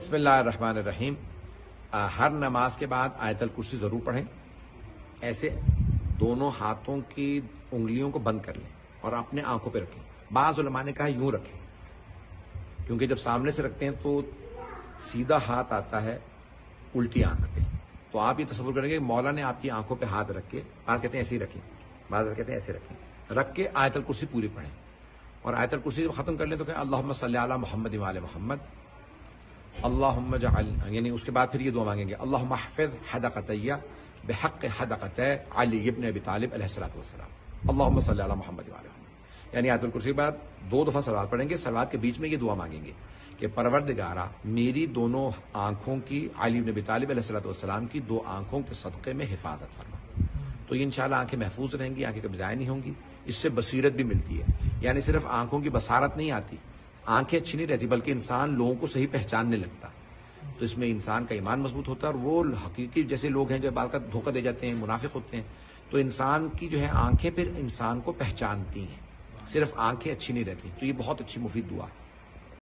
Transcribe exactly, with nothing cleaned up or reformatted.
بسم اللہ الرحمن الرحیم. ہر نماز کے بعد آیت الکرسی ضرور پڑھیں. ایسے دونوں ہاتھوں کی انگلیوں کو بند کر لیں اور اپنے آنکھوں پہ رکھیں. بعض علماء نے کہا یوں رکھیں کیونکہ جب سامنے سے رکھتے ہیں تو سیدھا ہاتھ آتا ہے الٹی آنکھ پہ. تو آپ یہ تصور کریں گے کہ مولا نے آپ کی آنکھوں پہ ہاتھ رکھ کے، بعض کہتے ہیں ایسے ہی رکھیں، بعض کہتے ہیں ایسے رکھیں، رکھ کے آیت الکرسی پوری پڑھیں. اور آیت الکرسی جب ختم کر لیں تو کہ اللہم صلی علی محمد وعلی محمد اللہم اجعل، یعنی اس کے بعد پھر یہ دعا مانگیں گے اللہم احفظ حدقتیہ بحق حدقتہ علی ابن ابی طالب علیہ الصلوۃ والسلام اللہم صلی علی محمد وعلی محمد. یعنی آیت الکرسی کے بعد دو دفعہ صلوات پڑھیں گے. صلوات کے بیچ میں یہ دعا مانگیں گے کہ پروردگارا میری دونوں آنکھوں کی، علی ابن ابی طالب علیہ الصلوۃ والسلام کی دو آنکھوں کے صدقے میں حفاظت فرما. تو یہ انشاءاللہ آنکھیں محفوظ رہیں گی، آنکھیں کبھی ضائع نہیں ہوں گی. اس سے بصیرت بھی ملتی ہے، یعنی صرف آنکھوں کی بصارت نہیں آتی، آنکھیں اچھی نہیں رہتی بلکہ انسان لوگوں کو صحیح پہچاننے لگتا. تو اس میں انسان کا ایمان مضبوط ہوتا ہے. اور وہ حقیقی جیسے لوگ ہیں جو بعض کا دھوکہ دے جاتے ہیں، منافق ہوتے ہیں، تو انسان کی جو ہے آنکھیں پھر انسان کو پہچانتی ہیں، صرف آنکھیں اچھی نہیں رہتی. تو یہ بہت اچھی مفید دعا.